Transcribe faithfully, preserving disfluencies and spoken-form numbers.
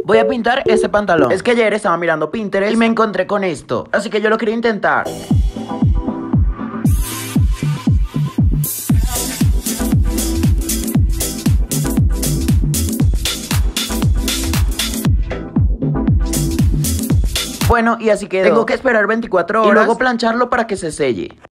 Voy a pintar ese pantalón. Es que ayer estaba mirando Pinterest y me encontré con esto, así que yo lo quería intentar. Bueno, y así que tengo que esperar veinticuatro horas y luego plancharlo para que se selle.